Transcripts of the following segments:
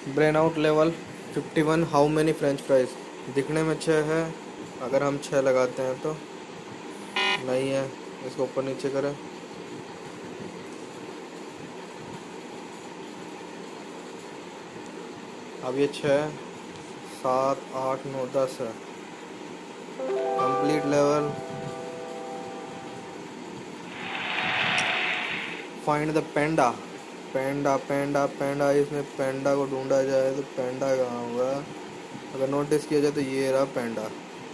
Brain out level 51। How many french fries. दिखने में 6 है, अगर हम 6 लगाते हैं तो नहीं है। इसको ऊपर नीचे करें। अब ये 6, 7, 8, 9, 10 है। Complete level. Find the panda. Panda panda panda, इसमें पेंडा को ढूंढा जाए तो पेंडा कहाँ होगा। अगर नोटिस किया जाए तो ये रहा panda.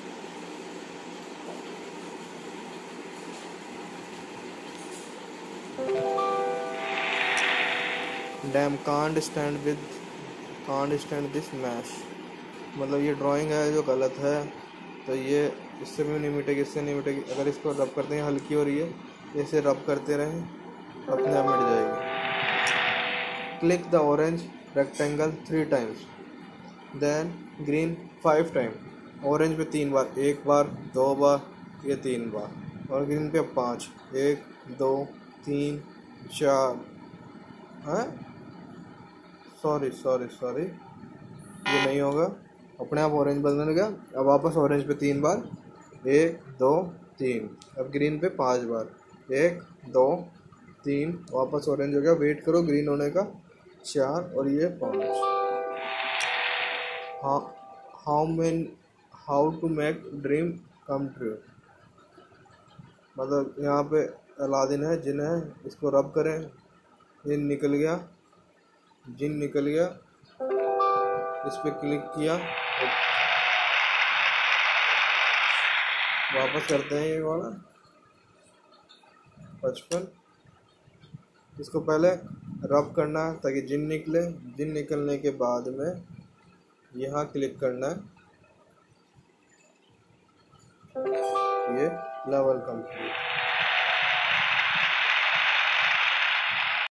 Damn can't stand this mash. मतलब ये ड्राइंग है जो गलत है, तो ये इससे भी नहीं मिटेगी, इससे नहीं मिटेगी। अगर इसको रब करते हैं, हल्की हो रही है, इसे रब करते रहें, अपने आप मिट जाएगी। Click the orange rectangle 3 times, then green 5 time. Orange पे 3 बार, 1 बार, 2 बार, ये 3 बार, और ग्रीन पे 5, 1, 2, 3, 4। हाँ, सॉरी सॉरी सॉरी, ये नहीं होगा। अपने आप ऑरेंज बदल गया। अब वापस ऑरेंज पे 3 बार, 1, 2, 3। अब ग्रीन पे 5 बार, 1, 2, 3। वापस ऑरेंज हो गया। वेट करो ग्रीन होने का, 4 और ये 5। हाँ, how to make dream come true. मतलब यहाँ पे अलादीन है, जिन है, इसको रब करें, जिन निकल गया, जिन निकल गया। इस पर क्लिक किया, वापस करते हैं ये वाला 55। इसको पहले रब करना है ताकि जिन निकले। जिन निकलने के बाद में यहाँ क्लिक करना है। ये लेवल कंप्लीट।